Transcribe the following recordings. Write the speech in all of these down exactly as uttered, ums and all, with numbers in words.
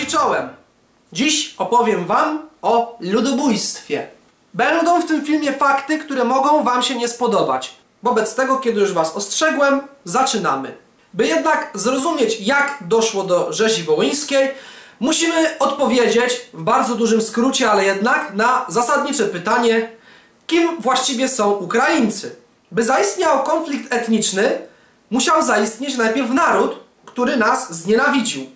Cześć czołem! Dziś opowiem wam o ludobójstwie. Będą w tym filmie fakty, które mogą wam się nie spodobać. Wobec tego, kiedy już was ostrzegłem, zaczynamy. By jednak zrozumieć, jak doszło do rzezi wołyńskiej, musimy odpowiedzieć w bardzo dużym skrócie, ale jednak na zasadnicze pytanie, kim właściwie są Ukraińcy. By zaistniał konflikt etniczny, musiał zaistnieć najpierw naród, który nas znienawidził.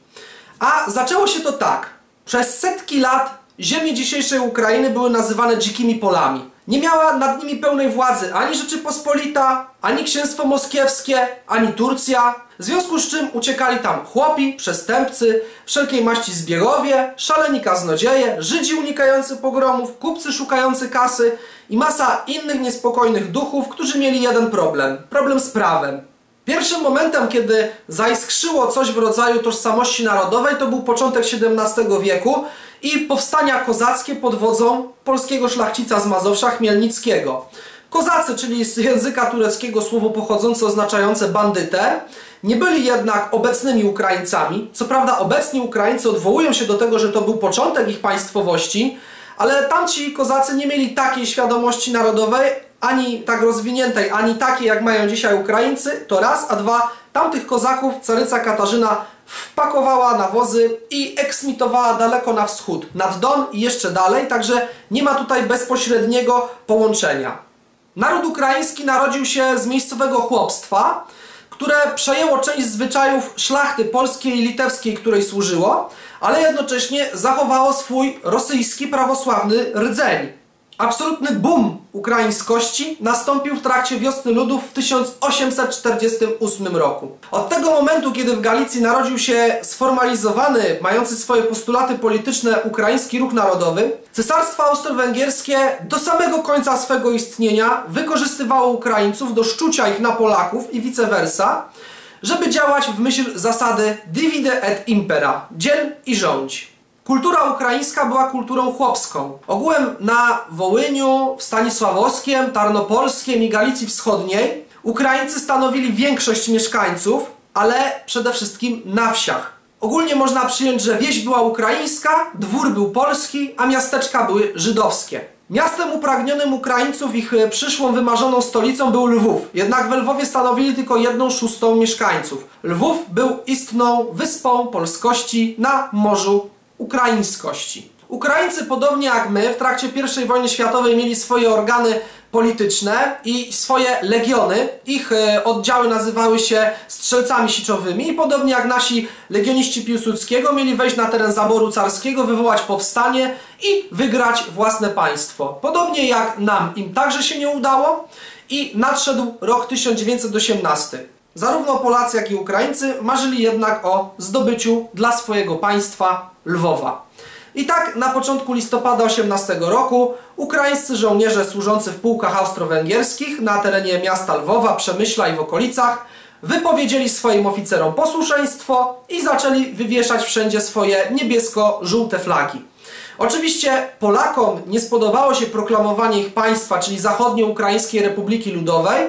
A zaczęło się to tak. Przez setki lat ziemie dzisiejszej Ukrainy były nazywane dzikimi polami. Nie miała nad nimi pełnej władzy ani Rzeczypospolita, ani Księstwo Moskiewskie, ani Turcja. W związku z czym uciekali tam chłopi, przestępcy, wszelkiej maści zbiegowie, szaleni kaznodzieje, Żydzi unikający pogromów, kupcy szukający kasy i masa innych niespokojnych duchów, którzy mieli jeden problem. Problem z prawem. Pierwszym momentem, kiedy zaiskrzyło coś w rodzaju tożsamości narodowej, to był początek siedemnastego wieku i powstania kozackie pod wodzą polskiego szlachcica z Mazowsza Chmielnickiego. Kozacy, czyli z języka tureckiego słowo pochodzące oznaczające bandytę, nie byli jednak obecnymi Ukraińcami. Co prawda obecni Ukraińcy odwołują się do tego, że to był początek ich państwowości, ale tamci kozacy nie mieli takiej świadomości narodowej, ani tak rozwiniętej, ani takiej jak mają dzisiaj Ukraińcy, to raz, a dwa, tamtych kozaków caryca Katarzyna wpakowała na wozy i eksmitowała daleko na wschód, nad Don i jeszcze dalej, także nie ma tutaj bezpośredniego połączenia. Naród ukraiński narodził się z miejscowego chłopstwa, które przejęło część zwyczajów szlachty polskiej i litewskiej, której służyło, ale jednocześnie zachowało swój rosyjski prawosławny rdzeń. Absolutny boom ukraińskości nastąpił w trakcie Wiosny Ludów w tysiąc osiemset czterdziestym ósmym roku. Od tego momentu, kiedy w Galicji narodził się sformalizowany, mający swoje postulaty polityczne ukraiński ruch narodowy, Cesarstwo Austro-Węgierskie do samego końca swego istnienia wykorzystywało Ukraińców do szczucia ich na Polaków i vice versa, żeby działać w myśl zasady divide et impera, dziel i rządź. Kultura ukraińska była kulturą chłopską. Ogółem na Wołyniu, w Stanisławowskiem, Tarnopolskiem i Galicji Wschodniej Ukraińcy stanowili większość mieszkańców, ale przede wszystkim na wsiach. Ogólnie można przyjąć, że wieś była ukraińska, dwór był polski, a miasteczka były żydowskie. Miastem upragnionym Ukraińców, ich przyszłą wymarzoną stolicą był Lwów. Jednak we Lwowie stanowili tylko jedną szóstą mieszkańców. Lwów był istną wyspą polskości na morzu ukraińskości. Ukraińcy, podobnie jak my, w trakcie pierwszej wojny światowej mieli swoje organy polityczne i swoje legiony. Ich e, oddziały nazywały się strzelcami siczowymi i podobnie jak nasi legioniści Piłsudskiego mieli wejść na teren zaboru carskiego, wywołać powstanie i wygrać własne państwo. Podobnie jak nam, im także się nie udało i nadszedł rok tysiąc dziewięćset osiemnasty. Zarówno Polacy, jak i Ukraińcy marzyli jednak o zdobyciu dla swojego państwa Lwowa. I tak na początku listopada osiemnastego roku ukraińscy żołnierze służący w pułkach austro-węgierskich na terenie miasta Lwowa, Przemyśla i w okolicach wypowiedzieli swoim oficerom posłuszeństwo i zaczęli wywieszać wszędzie swoje niebiesko-żółte flagi. Oczywiście Polakom nie spodobało się proklamowanie ich państwa, czyli Zachodnio-Ukraińskiej Republiki Ludowej,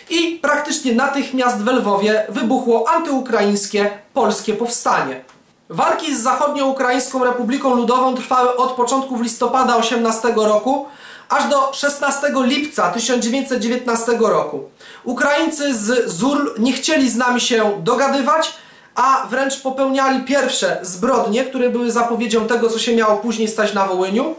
i praktycznie natychmiast w Lwowie wybuchło antyukraińskie polskie powstanie. Walki z Zachodnio-Ukraińską Republiką Ludową trwały od początków listopada osiemnastego roku aż do szesnastego lipca tysiąc dziewięćset dziewiętnastego roku. Ukraińcy z Zurl nie chcieli z nami się dogadywać, a wręcz popełniali pierwsze zbrodnie, które były zapowiedzią tego, co się miało później stać na Wołyniu,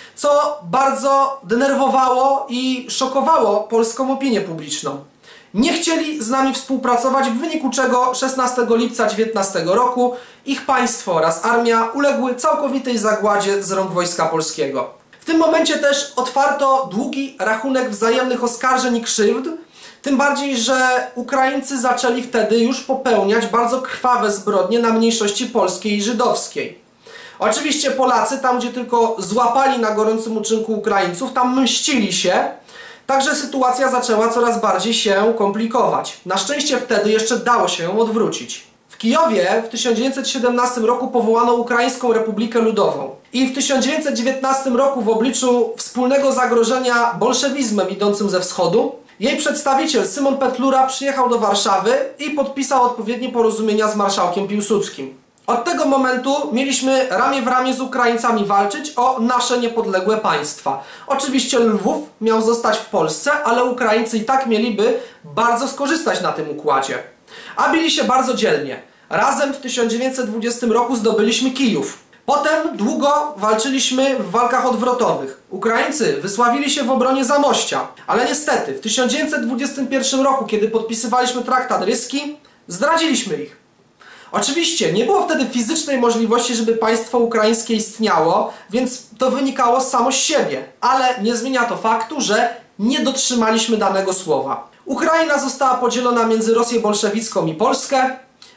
co bardzo denerwowało i szokowało polską opinię publiczną. Nie chcieli z nami współpracować, w wyniku czego szesnastego lipca dziewiętnastego roku ich państwo oraz armia uległy całkowitej zagładzie z rąk Wojska Polskiego. W tym momencie też otwarto długi rachunek wzajemnych oskarżeń i krzywd, tym bardziej, że Ukraińcy zaczęli wtedy już popełniać bardzo krwawe zbrodnie na mniejszości polskiej i żydowskiej. Oczywiście Polacy, tam gdzie tylko złapali na gorącym uczynku Ukraińców, tam mścili się. Także sytuacja zaczęła coraz bardziej się komplikować. Na szczęście wtedy jeszcze dało się ją odwrócić. W Kijowie w tysiąc dziewięćset siedemnastym roku powołano Ukraińską Republikę Ludową. I w tysiąc dziewięćset dziewiętnastym roku w obliczu wspólnego zagrożenia bolszewizmem idącym ze wschodu, jej przedstawiciel Szymon Petlura przyjechał do Warszawy i podpisał odpowiednie porozumienia z marszałkiem Piłsudskim. Od tego momentu mieliśmy ramię w ramię z Ukraińcami walczyć o nasze niepodległe państwa. Oczywiście Lwów miał zostać w Polsce, ale Ukraińcy i tak mieliby bardzo skorzystać na tym układzie. A bili się bardzo dzielnie. Razem w tysiąc dziewięćset dwudziestym roku zdobyliśmy Kijów. Potem długo walczyliśmy w walkach odwrotowych. Ukraińcy wysławili się w obronie Zamościa, ale niestety w tysiąc dziewięćset dwudziestym pierwszym roku, kiedy podpisywaliśmy traktat ryski, zdradziliśmy ich. Oczywiście nie było wtedy fizycznej możliwości, żeby państwo ukraińskie istniało, więc to wynikało samo z siebie, ale nie zmienia to faktu, że nie dotrzymaliśmy danego słowa. Ukraina została podzielona między Rosję bolszewicką i Polskę,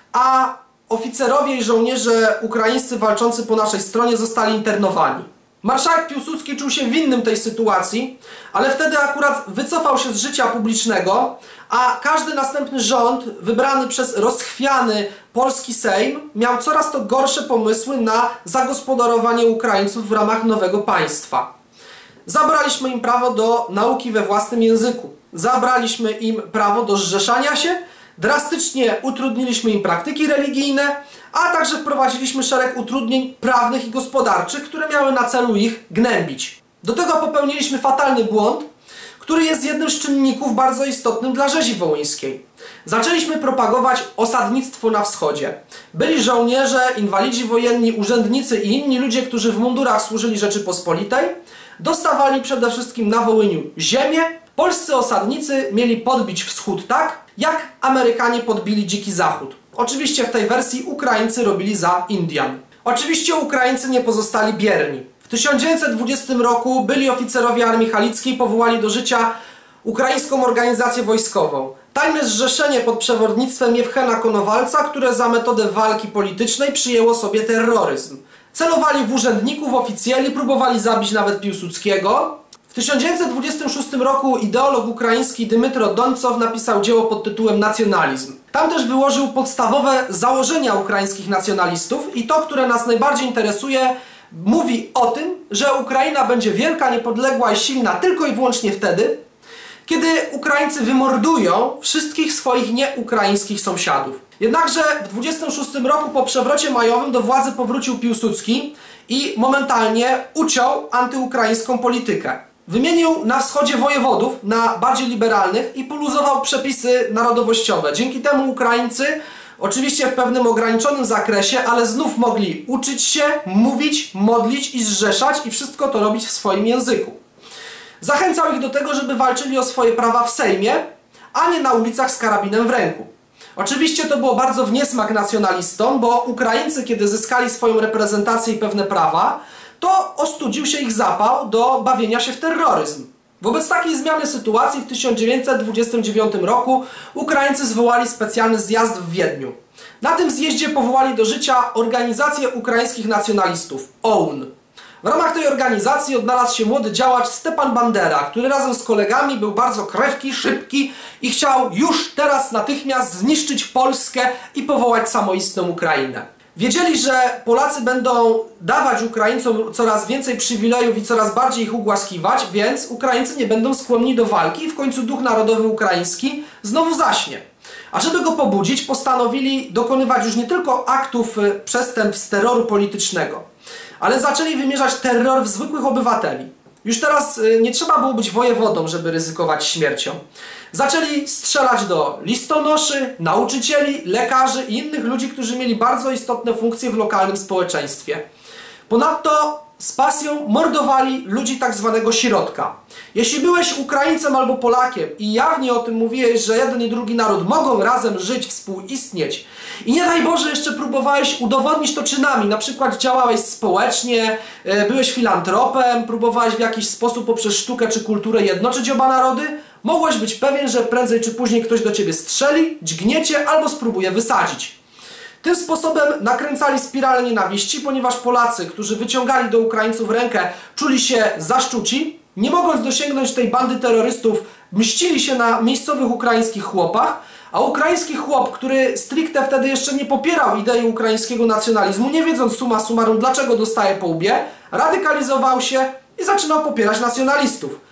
a oficerowie i żołnierze ukraińscy walczący po naszej stronie zostali internowani. Marszałek Piłsudski czuł się winnym tej sytuacji, ale wtedy akurat wycofał się z życia publicznego, a każdy następny rząd wybrany przez rozchwiany polski Sejm miał coraz to gorsze pomysły na zagospodarowanie Ukraińców w ramach nowego państwa. Zabraliśmy im prawo do nauki we własnym języku. Zabraliśmy im prawo do zrzeszania się, drastycznie utrudniliśmy im praktyki religijne, a także wprowadziliśmy szereg utrudnień prawnych i gospodarczych, które miały na celu ich gnębić. Do tego popełniliśmy fatalny błąd, który jest jednym z czynników bardzo istotnym dla rzezi wołyńskiej. Zaczęliśmy propagować osadnictwo na wschodzie. Byli żołnierze, inwalidzi wojenni, urzędnicy i inni ludzie, którzy w mundurach służyli Rzeczypospolitej, dostawali przede wszystkim na Wołyniu ziemię. Polscy osadnicy mieli podbić wschód tak, jak Amerykanie podbili Dziki Zachód. Oczywiście w tej wersji Ukraińcy robili za Indian. Oczywiście Ukraińcy nie pozostali bierni. W tysiąc dziewięćset dwudziestym roku byli oficerowie Armii Halickiej powołali do życia Ukraińską Organizację Wojskową. Tajne zrzeszenie pod przewodnictwem Jewchena Konowalca, które za metodę walki politycznej przyjęło sobie terroryzm. Celowali w urzędników, oficjeli, próbowali zabić nawet Piłsudskiego. W tysiąc dziewięćset dwudziestym szóstym roku ideolog ukraiński Dmytro Dońcow napisał dzieło pod tytułem Nacjonalizm. Tam też wyłożył podstawowe założenia ukraińskich nacjonalistów i to, które nas najbardziej interesuje, mówi o tym, że Ukraina będzie wielka, niepodległa i silna tylko i wyłącznie wtedy, kiedy Ukraińcy wymordują wszystkich swoich nieukraińskich sąsiadów. Jednakże w dwudziestym szóstym roku po przewrocie majowym do władzy powrócił Piłsudski i momentalnie uciął antyukraińską politykę. Wymienił na wschodzie wojewodów na bardziej liberalnych i poluzował przepisy narodowościowe. Dzięki temu Ukraińcy, oczywiście w pewnym ograniczonym zakresie, ale znów mogli uczyć się, mówić, modlić i zrzeszać i wszystko to robić w swoim języku. Zachęcał ich do tego, żeby walczyli o swoje prawa w Sejmie, a nie na ulicach z karabinem w ręku. Oczywiście to było bardzo w niesmak nacjonalistom, bo Ukraińcy, kiedy zyskali swoją reprezentację i pewne prawa, to ostudził się ich zapał do bawienia się w terroryzm. Wobec takiej zmiany sytuacji w tysiąc dziewięćset dwudziestym dziewiątym roku Ukraińcy zwołali specjalny zjazd w Wiedniu. Na tym zjeździe powołali do życia Organizację Ukraińskich Nacjonalistów, O U N. W ramach tej organizacji odnalazł się młody działacz Stepan Bandera, który razem z kolegami był bardzo krewki, szybki i chciał już teraz natychmiast zniszczyć Polskę i powołać samoistną Ukrainę. Wiedzieli, że Polacy będą dawać Ukraińcom coraz więcej przywilejów i coraz bardziej ich ugłaskiwać, więc Ukraińcy nie będą skłonni do walki i w końcu duch narodowy ukraiński znowu zaśnie. A żeby go pobudzić, postanowili dokonywać już nie tylko aktów przestępstw terroru politycznego, ale zaczęli wymierzać terror w zwykłych obywateli. Już teraz nie trzeba było być wojewodą, żeby ryzykować śmiercią. Zaczęli strzelać do listonoszy, nauczycieli, lekarzy i innych ludzi, którzy mieli bardzo istotne funkcje w lokalnym społeczeństwie. Ponadto z pasją mordowali ludzi tak zwanego środka. Jeśli byłeś Ukraińcem albo Polakiem i jawnie o tym mówiłeś, że jeden i drugi naród mogą razem żyć, współistnieć i nie daj Boże jeszcze próbowałeś udowodnić to czynami, na przykład działałeś społecznie, byłeś filantropem, próbowałeś w jakiś sposób poprzez sztukę czy kulturę jednoczyć oba narody, mogłeś być pewien, że prędzej czy później ktoś do ciebie strzeli, dźgniecie albo spróbuje wysadzić. Tym sposobem nakręcali spiralę nienawiści, ponieważ Polacy, którzy wyciągali do Ukraińców rękę, czuli się zaszczuci, nie mogąc dosięgnąć tej bandy terrorystów, mścili się na miejscowych ukraińskich chłopach, a ukraiński chłop, który stricte wtedy jeszcze nie popierał idei ukraińskiego nacjonalizmu, nie wiedząc summa summarum dlaczego dostaje po łbie, radykalizował się i zaczynał popierać nacjonalistów.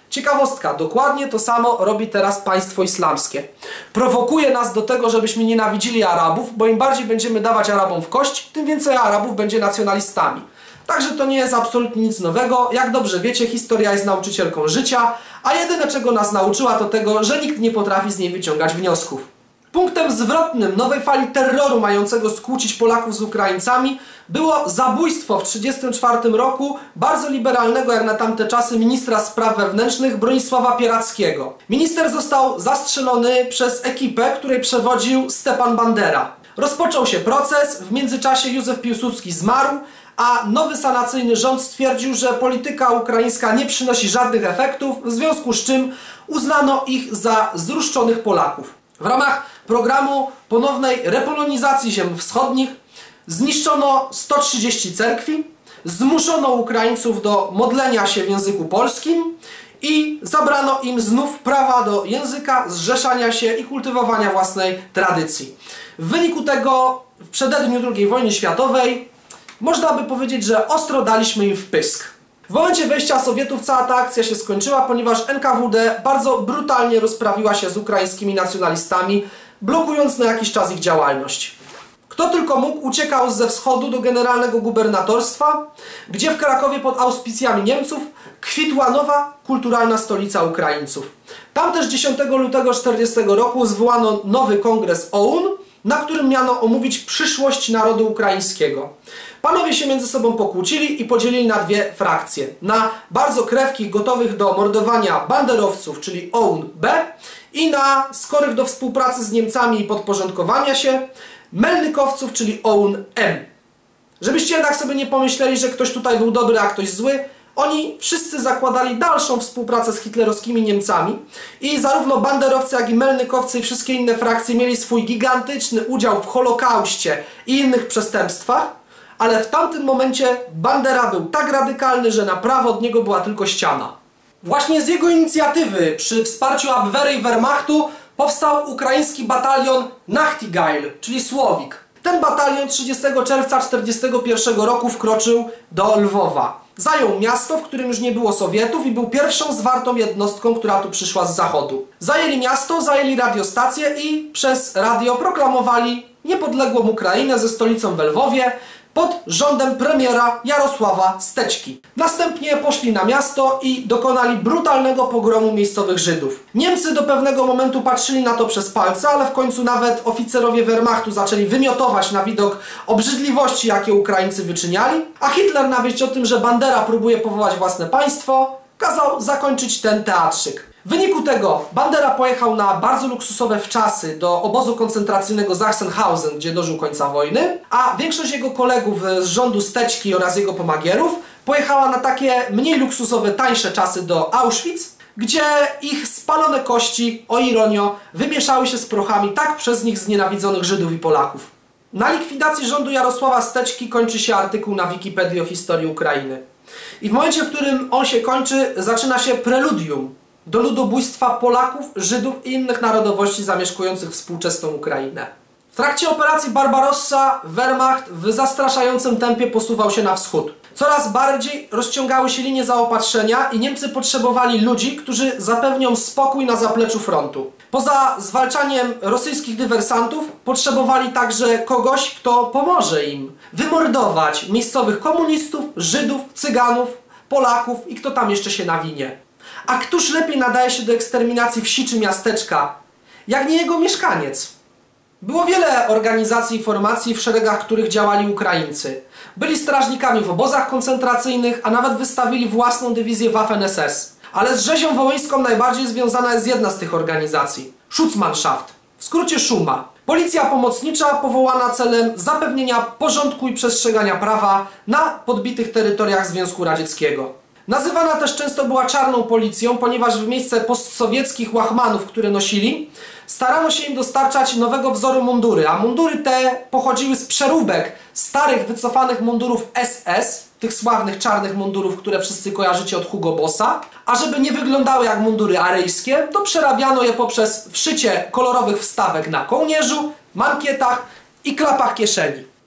Ciekawostka, dokładnie to samo robi teraz państwo islamskie. Prowokuje nas do tego, żebyśmy nienawidzili Arabów, bo im bardziej będziemy dawać Arabom w kość, tym więcej Arabów będzie nacjonalistami. Także to nie jest absolutnie nic nowego. Jak dobrze wiecie, historia jest nauczycielką życia, a jedyne czego nas nauczyła to tego, że nikt nie potrafi z niej wyciągać wniosków. Punktem zwrotnym nowej fali terroru mającego skłócić Polaków z Ukraińcami było zabójstwo w tysiąc dziewięćset trzydziestym czwartym roku bardzo liberalnego jak na tamte czasy ministra spraw wewnętrznych Bronisława Pierackiego. Minister został zastrzelony przez ekipę, której przewodził Stepan Bandera. Rozpoczął się proces, w międzyczasie Józef Piłsudski zmarł, a nowy sanacyjny rząd stwierdził, że polityka ukraińska nie przynosi żadnych efektów, w związku z czym uznano ich za zruszczonych Polaków. W ramach programu ponownej repolonizacji ziem wschodnich zniszczono sto trzydzieści cerkwi, zmuszono Ukraińców do modlenia się w języku polskim i zabrano im znów prawa do języka, zrzeszania się i kultywowania własnej tradycji. W wyniku tego w przededniu drugiej wojny światowej można by powiedzieć, że ostro daliśmy im w pysk. W momencie wejścia Sowietów cała ta akcja się skończyła, ponieważ N K W D bardzo brutalnie rozprawiła się z ukraińskimi nacjonalistami, blokując na jakiś czas ich działalność. Kto tylko mógł, uciekał ze wschodu do generalnego gubernatorstwa, gdzie w Krakowie pod auspicjami Niemców kwitła nowa kulturalna stolica Ukraińców. Tam też dziesiątego lutego tysiąc dziewięćset czterdziestego roku zwołano nowy kongres O U N, na którym miano omówić przyszłość narodu ukraińskiego. Panowie się między sobą pokłócili i podzielili na dwie frakcje. Na bardzo krewkich, gotowych do mordowania banderowców, czyli O U N B, i na skorych do współpracy z Niemcami i podporządkowania się melnykowców, czyli O U N M. Żebyście jednak sobie nie pomyśleli, że ktoś tutaj był dobry, a ktoś zły, oni wszyscy zakładali dalszą współpracę z hitlerowskimi Niemcami i zarówno banderowcy, jak i melnykowcy i wszystkie inne frakcje mieli swój gigantyczny udział w Holokauście i innych przestępstwach, ale w tamtym momencie Bandera był tak radykalny, że na prawo od niego była tylko ściana. Właśnie z jego inicjatywy, przy wsparciu Abwehry i Wehrmachtu, powstał ukraiński batalion Nachtigail, czyli Słowik. Ten batalion trzydziestego czerwca tysiąc dziewięćset czterdziestego pierwszego roku wkroczył do Lwowa. Zajął miasto, w którym już nie było Sowietów i był pierwszą zwartą jednostką, która tu przyszła z zachodu. Zajęli miasto, zajęli radiostację i przez radio proklamowali niepodległą Ukrainę ze stolicą w Lwowie pod rządem premiera Jarosława Steczki. Następnie poszli na miasto i dokonali brutalnego pogromu miejscowych Żydów. Niemcy do pewnego momentu patrzyli na to przez palce, ale w końcu nawet oficerowie Wehrmachtu zaczęli wymiotować na widok obrzydliwości, jakie Ukraińcy wyczyniali, a Hitler na wieść o tym, że Bandera próbuje powołać własne państwo, kazał zakończyć ten teatrzyk. W wyniku tego Bandera pojechał na bardzo luksusowe wczasy do obozu koncentracyjnego Sachsenhausen, gdzie dożył końca wojny, a większość jego kolegów z rządu Steczki oraz jego pomagierów pojechała na takie mniej luksusowe, tańsze czasy do Auschwitz, gdzie ich spalone kości, o ironio, wymieszały się z prochami tak przez nich znienawidzonych Żydów i Polaków. Na likwidacji rządu Jarosława Steczki kończy się artykuł na Wikipedii o historii Ukrainy. I w momencie, w którym on się kończy, zaczyna się preludium do ludobójstwa Polaków, Żydów i innych narodowości zamieszkujących współczesną Ukrainę. W trakcie operacji Barbarossa Wehrmacht w zastraszającym tempie posuwał się na wschód. Coraz bardziej rozciągały się linie zaopatrzenia i Niemcy potrzebowali ludzi, którzy zapewnią spokój na zapleczu frontu. Poza zwalczaniem rosyjskich dywersantów potrzebowali także kogoś, kto pomoże im wymordować miejscowych komunistów, Żydów, Cyganów, Polaków i kto tam jeszcze się nawinie. A któż lepiej nadaje się do eksterminacji wsi czy miasteczka, jak nie jego mieszkaniec? Było wiele organizacji i formacji, w szeregach których działali Ukraińcy. Byli strażnikami w obozach koncentracyjnych, a nawet wystawili własną dywizję Waffen S S. Ale z rzezią wołyńską najbardziej związana jest jedna z tych organizacji. Schutzmannschaft, w skrócie Szuma. Policja pomocnicza powołana celem zapewnienia porządku i przestrzegania prawa na podbitych terytoriach Związku Radzieckiego. Nazywana też często była czarną policją, ponieważ w miejsce postsowieckich łachmanów, które nosili, starano się im dostarczać nowego wzoru mundury, a mundury te pochodziły z przeróbek starych, wycofanych mundurów S S, tych sławnych czarnych mundurów, które wszyscy kojarzycie od Hugo Bossa, a żeby nie wyglądały jak mundury aryjskie, to przerabiano je poprzez wszycie kolorowych wstawek na kołnierzu, mankietach i klapach kieszeni.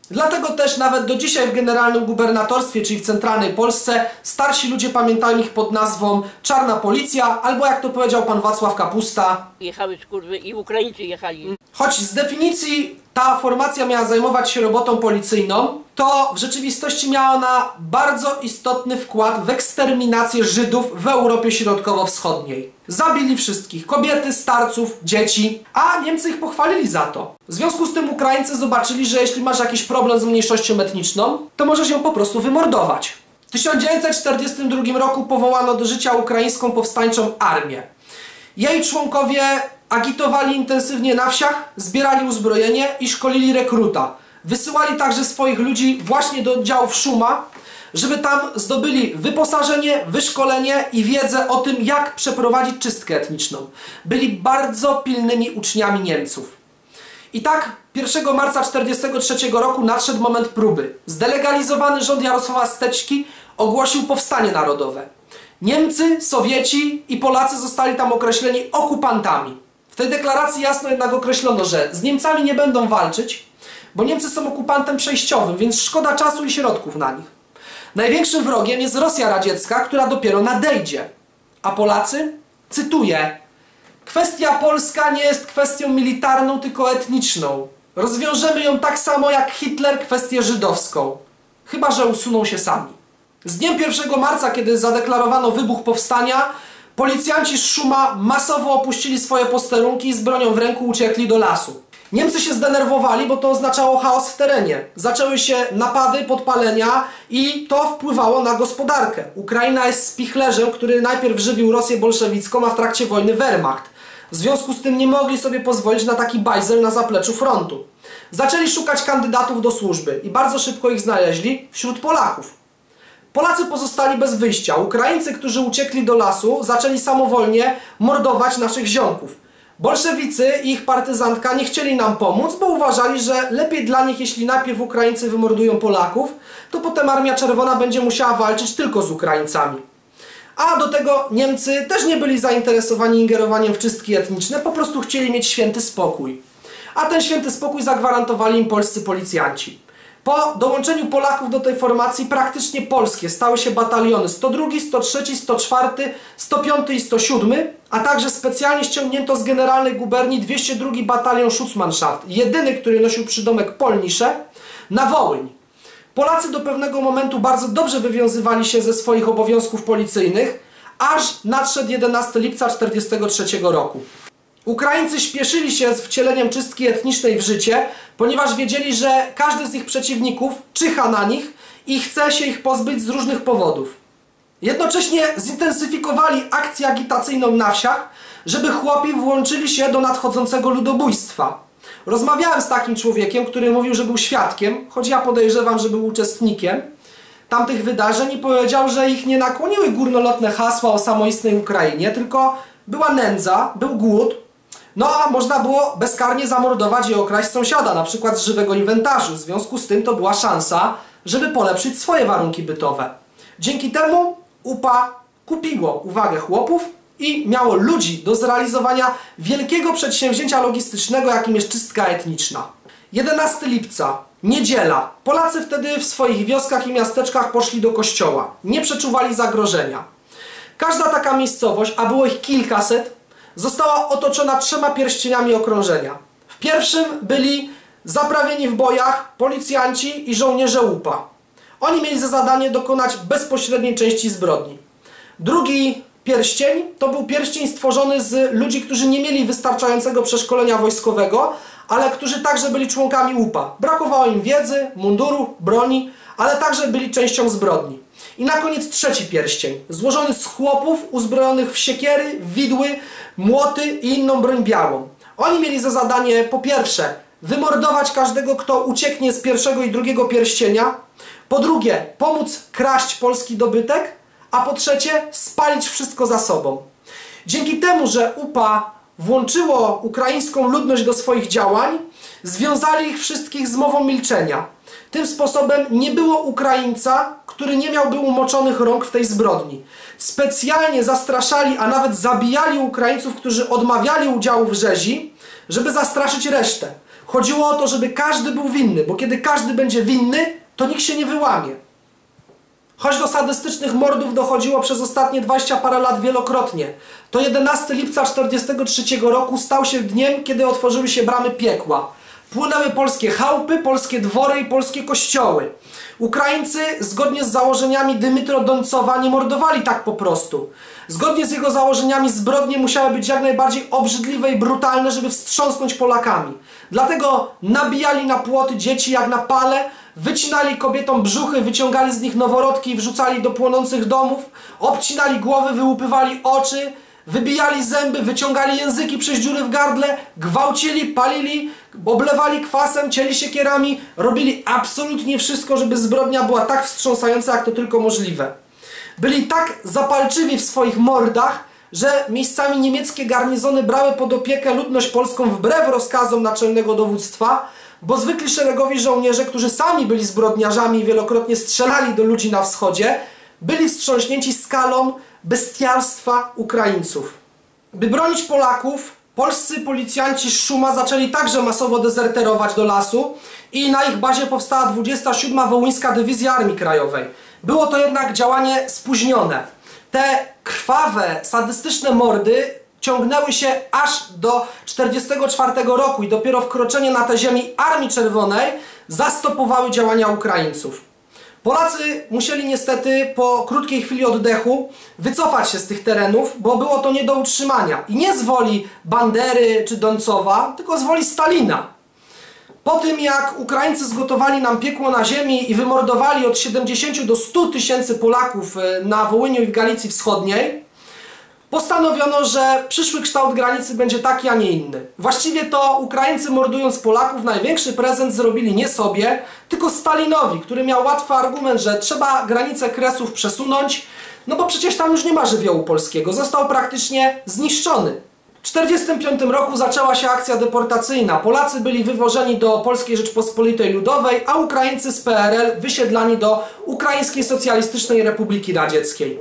Dlatego też nawet do dzisiaj w generalnym gubernatorstwie, czyli w centralnej Polsce, starsi ludzie pamiętają ich pod nazwą Czarna Policja, albo jak to powiedział pan Wacław Kapusta, jechały skurwy i Ukraińcy jechali. choć z definicji ta formacja miała zajmować się robotą policyjną, to w rzeczywistości miała ona bardzo istotny wkład w eksterminację Żydów w Europie Środkowo-Wschodniej. Zabili wszystkich, kobiety, starców, dzieci, a Niemcy ich pochwalili za to. W związku z tym Ukraińcy zobaczyli, że jeśli masz jakiś problem z mniejszością etniczną, to możesz ją po prostu wymordować. W tysiąc dziewięćset czterdziestym drugim roku powołano do życia ukraińską powstańczą armię. Jej członkowie agitowali intensywnie na wsiach, zbierali uzbrojenie i szkolili rekruta. Wysyłali także swoich ludzi właśnie do oddziałów Szuma, żeby tam zdobyli wyposażenie, wyszkolenie i wiedzę o tym, jak przeprowadzić czystkę etniczną. Byli bardzo pilnymi uczniami Niemców. I tak pierwszego marca tysiąc dziewięćset czterdziestego trzeciego roku nadszedł moment próby. Zdelegalizowany rząd Jarosława Steczki ogłosił powstanie narodowe. Niemcy, Sowieci i Polacy zostali tam określeni okupantami. W tej deklaracji jasno jednak określono, że z Niemcami nie będą walczyć, bo Niemcy są okupantem przejściowym, więc szkoda czasu i środków na nich. Największym wrogiem jest Rosja radziecka, która dopiero nadejdzie. A Polacy? Cytuję: kwestia polska nie jest kwestią militarną, tylko etniczną. Rozwiążemy ją tak samo jak Hitler kwestię żydowską. Chyba że usuną się sami. Z dniem pierwszego marca, kiedy zadeklarowano wybuch powstania, policjanci z Szuma masowo opuścili swoje posterunki i z bronią w ręku uciekli do lasu. Niemcy się zdenerwowali, bo to oznaczało chaos w terenie. Zaczęły się napady, podpalenia i to wpływało na gospodarkę. Ukraina jest spichlerzem, który najpierw żywił Rosję bolszewicką, a w trakcie wojny Wehrmacht. W związku z tym nie mogli sobie pozwolić na taki bajzel na zapleczu frontu. Zaczęli szukać kandydatów do służby i bardzo szybko ich znaleźli wśród Polaków. Polacy pozostali bez wyjścia. Ukraińcy, którzy uciekli do lasu, zaczęli samowolnie mordować naszych ziomków. Bolszewicy i ich partyzantka nie chcieli nam pomóc, bo uważali, że lepiej dla nich, jeśli najpierw Ukraińcy wymordują Polaków, to potem Armia Czerwona będzie musiała walczyć tylko z Ukraińcami. A do tego Niemcy też nie byli zainteresowani ingerowaniem w czystki etniczne, po prostu chcieli mieć święty spokój. A ten święty spokój zagwarantowali im polscy policjanci. Po dołączeniu Polaków do tej formacji praktycznie polskie stały się bataliony sto drugi, sto trzeci, sto czwarty, sto piąty i sto siódmy, a także specjalnie ściągnięto z generalnej guberni dwieście drugi batalion Schutzmannschaft, jedyny, który nosił przydomek Polnisze, na Wołyń. Polacy do pewnego momentu bardzo dobrze wywiązywali się ze swoich obowiązków policyjnych, aż nadszedł jedenastego lipca tysiąc dziewięćset czterdziestego trzeciego roku. Ukraińcy śpieszyli się z wcieleniem czystki etnicznej w życie, ponieważ wiedzieli, że każdy z ich przeciwników czyha na nich i chce się ich pozbyć z różnych powodów. Jednocześnie zintensyfikowali akcję agitacyjną na wsiach, żeby chłopi włączyli się do nadchodzącego ludobójstwa. Rozmawiałem z takim człowiekiem, który mówił, że był świadkiem, choć ja podejrzewam, że był uczestnikiem tamtych wydarzeń i powiedział, że ich nie nakłoniły górnolotne hasła o samoistnej Ukrainie, tylko była nędza, był głód, no a można było bezkarnie zamordować i okraść sąsiada, na przykład z żywego inwentarzu. W związku z tym to była szansa, żeby polepszyć swoje warunki bytowe. Dzięki temu U P A kupiło uwagę chłopów i miało ludzi do zrealizowania wielkiego przedsięwzięcia logistycznego, jakim jest czystka etniczna. jedenastego lipca, niedziela. Polacy wtedy w swoich wioskach i miasteczkach poszli do kościoła. Nie przeczuwali zagrożenia. Każda taka miejscowość, a było ich kilkaset, została otoczona trzema pierścieniami okrążenia. W pierwszym byli zaprawieni w bojach policjanci i żołnierze U P A. Oni mieli za zadanie dokonać bezpośredniej części zbrodni. Drugi pierścień to był pierścień stworzony z ludzi, którzy nie mieli wystarczającego przeszkolenia wojskowego, ale którzy także byli członkami U P A. Brakowało im wiedzy, munduru, broni, ale także byli częścią zbrodni. I na koniec trzeci pierścień, złożony z chłopów uzbrojonych w siekiery, widły, młoty i inną broń białą. Oni mieli za zadanie po pierwsze wymordować każdego, kto ucieknie z pierwszego i drugiego pierścienia, po drugie pomóc kraść polski dobytek, a po trzecie spalić wszystko za sobą. Dzięki temu, że U P A włączyło ukraińską ludność do swoich działań, związali ich wszystkich z mową milczenia. Tym sposobem nie było Ukraińca, który nie miałby umoczonych rąk w tej zbrodni. Specjalnie zastraszali, a nawet zabijali Ukraińców, którzy odmawiali udziału w rzezi, żeby zastraszyć resztę. Chodziło o to, żeby każdy był winny, bo kiedy każdy będzie winny, to nikt się nie wyłamie. Choć do sadystycznych mordów dochodziło przez ostatnie dwadzieścia parę lat wielokrotnie, to jedenastego lipca tysiąc dziewięćset czterdziestego trzeciego roku stał się dniem, kiedy otworzyły się bramy piekła. Płynęły polskie chałupy, polskie dwory i polskie kościoły. Ukraińcy, zgodnie z założeniami Dymitro Dońcowa, nie mordowali tak po prostu. Zgodnie z jego założeniami zbrodnie musiały być jak najbardziej obrzydliwe i brutalne, żeby wstrząsnąć Polakami. Dlatego nabijali na płoty dzieci jak na pale, wycinali kobietom brzuchy, wyciągali z nich noworodki i wrzucali do płonących domów, obcinali głowy, wyłupywali oczy, wybijali zęby, wyciągali języki przez dziury w gardle, gwałcili, palili, oblewali kwasem, cieli siekierami, robili absolutnie wszystko, żeby zbrodnia była tak wstrząsająca, jak to tylko możliwe. Byli tak zapalczywi w swoich mordach, że miejscami niemieckie garnizony brały pod opiekę ludność polską wbrew rozkazom naczelnego dowództwa, bo zwykli szeregowi żołnierze, którzy sami byli zbrodniarzami i wielokrotnie strzelali do ludzi na wschodzie, byli wstrząśnięci skalą bestialstwa Ukraińców. By bronić Polaków, polscy policjanci z Szuma zaczęli także masowo dezerterować do lasu i na ich bazie powstała dwudziesta siódma Wołyńska Dywizja Armii Krajowej. Było to jednak działanie spóźnione. Te krwawe, sadystyczne mordy ciągnęły się aż do tysiąc dziewięćset czterdziestego czwartego roku i dopiero wkroczenie na te ziemi Armii Czerwonej zastopowały działania Ukraińców. Polacy musieli niestety po krótkiej chwili oddechu wycofać się z tych terenów, bo było to nie do utrzymania. I nie z woli Bandery czy Dońcowa, tylko z woli Stalina. Po tym jak Ukraińcy zgotowali nam piekło na ziemi i wymordowali od siedemdziesięciu do stu tysięcy Polaków na Wołyniu i w Galicji Wschodniej, postanowiono, że przyszły kształt granicy będzie taki, a nie inny. Właściwie to Ukraińcy, mordując Polaków, największy prezent zrobili nie sobie, tylko Stalinowi, który miał łatwy argument, że trzeba granicę Kresów przesunąć, no bo przecież tam już nie ma żywiołu polskiego. Został praktycznie zniszczony. W tysiąc dziewięćset czterdziestym piątym roku zaczęła się akcja deportacyjna. Polacy byli wywożeni do Polskiej Rzeczpospolitej Ludowej, a Ukraińcy z P R L wysiedlani do Ukraińskiej Socjalistycznej Republiki Radzieckiej.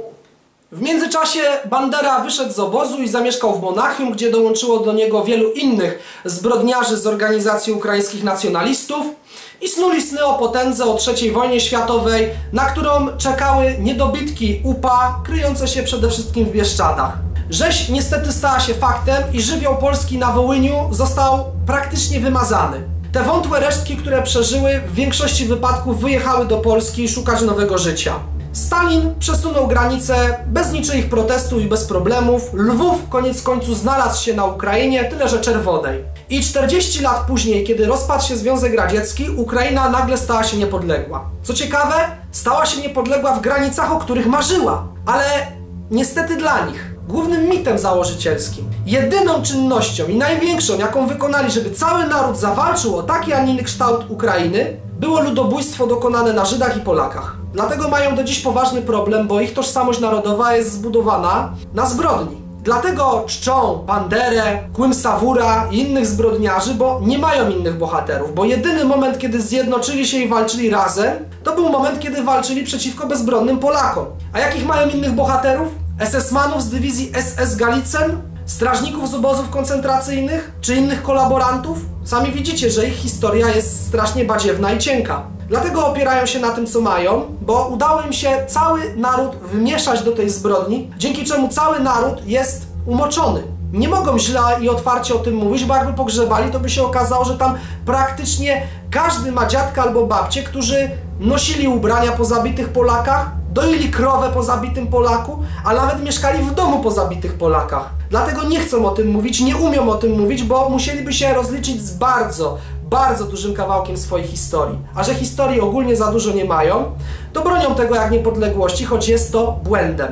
W międzyczasie Bandera wyszedł z obozu i zamieszkał w Monachium, gdzie dołączyło do niego wielu innych zbrodniarzy z organizacji ukraińskich nacjonalistów i snuli sny o potędze, o trzeciej wojnie światowej, na którą czekały niedobitki U P A, kryjące się przede wszystkim w Bieszczadach. Rzeź niestety stała się faktem i żywioł polski na Wołyniu został praktycznie wymazany. Te wątłe resztki, które przeżyły, w większości wypadków wyjechały do Polski szukać nowego życia. Stalin przesunął granicę bez niczyich protestów i bez problemów. Lwów koniec końców znalazł się na Ukrainie, tyle że czerwonej. I czterdzieści lat później, kiedy rozpadł się Związek Radziecki, Ukraina nagle stała się niepodległa. Co ciekawe, stała się niepodległa w granicach, o których marzyła. Ale niestety dla nich, głównym mitem założycielskim, jedyną czynnością i największą, jaką wykonali, żeby cały naród zawalczył o taki, a nie inny kształt Ukrainy, było ludobójstwo dokonane na Żydach i Polakach. Dlatego mają do dziś poważny problem, bo ich tożsamość narodowa jest zbudowana na zbrodni. Dlatego czczą Banderę, Kłym-Sawura i innych zbrodniarzy, bo nie mają innych bohaterów. Bo jedyny moment, kiedy zjednoczyli się i walczyli razem, to był moment, kiedy walczyli przeciwko bezbronnym Polakom. A jakich mają innych bohaterów? es esmanów z dywizji S S Galicen? Strażników z obozów koncentracyjnych? Czy innych kolaborantów? Sami widzicie, że ich historia jest strasznie badziewna i cienka. Dlatego opierają się na tym, co mają, bo udało im się cały naród wmieszać do tej zbrodni, dzięki czemu cały naród jest umoczony. Nie mogą źle i otwarcie o tym mówić, bo jakby pogrzebali, to by się okazało, że tam praktycznie każdy ma dziadka albo babcię, którzy nosili ubrania po zabitych Polakach, doili krowę po zabitym Polaku, a nawet mieszkali w domu po zabitych Polakach. Dlatego nie chcą o tym mówić, nie umią o tym mówić, bo musieliby się rozliczyć z bardzo, bardzo dużym kawałkiem swojej historii. A że historii ogólnie za dużo nie mają, to bronią tego jak niepodległości, choć jest to błędem.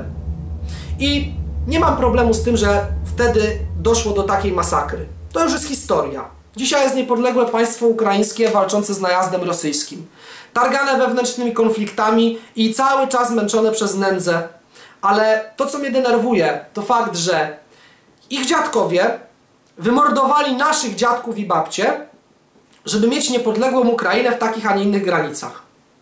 I nie mam problemu z tym, że wtedy doszło do takiej masakry. To już jest historia. Dzisiaj jest niepodległe państwo ukraińskie walczące z najazdem rosyjskim. Targane wewnętrznymi konfliktami i cały czas męczone przez nędzę. Ale to, co mnie denerwuje, to fakt, że ich dziadkowie wymordowali naszych dziadków i babcie, żeby mieć niepodległą Ukrainę w takich, a nie innych granicach.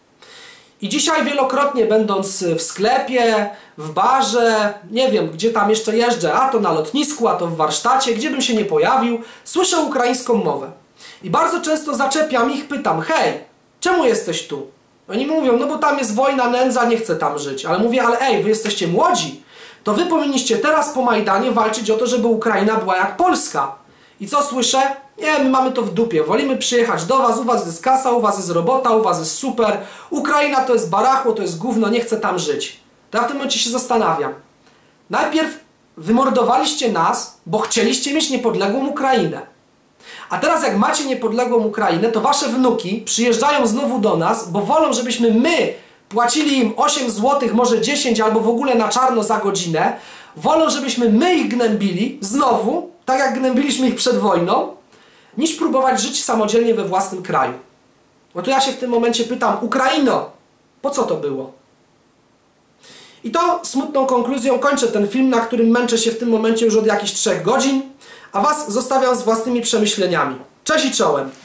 I dzisiaj wielokrotnie będąc w sklepie, w barze, nie wiem, gdzie tam jeszcze jeżdżę, a to na lotnisku, a to w warsztacie, gdzie bym się nie pojawił, słyszę ukraińską mowę. I bardzo często zaczepiam ich, pytam, hej, czemu jesteś tu? Oni mówią, no bo tam jest wojna, nędza, nie chcę tam żyć. Ale mówię, ale ej, wy jesteście młodzi, to wy powinniście teraz po Majdanie walczyć o to, żeby Ukraina była jak Polska. I co słyszę? Nie, my mamy to w dupie, wolimy przyjechać do was, u was jest kasa, u was jest robota, u was jest super. Ukraina to jest barachło, to jest gówno, nie chcę tam żyć. To ja w tym momencie się zastanawiam. Najpierw wymordowaliście nas, bo chcieliście mieć niepodległą Ukrainę. A teraz jak macie niepodległą Ukrainę, to wasze wnuki przyjeżdżają znowu do nas, bo wolą, żebyśmy my płacili im osiem złotych, może dziesięć, albo w ogóle na czarno za godzinę. Wolą, żebyśmy my ich gnębili znowu, tak jak gnębiliśmy ich przed wojną, niż próbować żyć samodzielnie we własnym kraju. No to ja się w tym momencie pytam, Ukraino, po co to było? I to smutną konkluzją kończę ten film, na którym męczę się w tym momencie już od jakichś trzech godzin, a was zostawiam z własnymi przemyśleniami. Cześć i czołem!